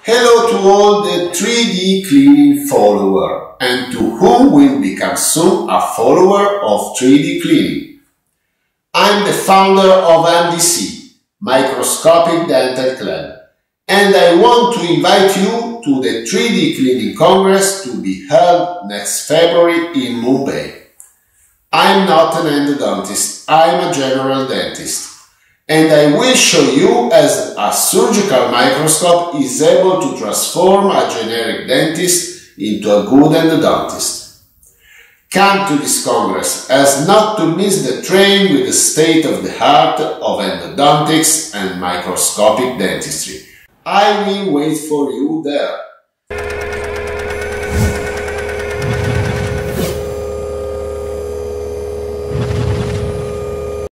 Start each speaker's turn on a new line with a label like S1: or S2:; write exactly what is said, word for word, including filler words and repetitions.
S1: Hello to all the three D cleaning follower and to whom will become soon a follower of three D cleaning. I'm the founder of M D C, Microscopic Dental Club, and I want to invite you to the three D Cleaning Congress to be held next February in Mumbai. I'm not an endodontist, I'm a general dentist. And I will show you as a surgical microscope is able to transform a generic dentist into a good endodontist. Come to this congress as not to miss the train with the state-of-the-art of endodontics and microscopic dentistry. I will wait for you there.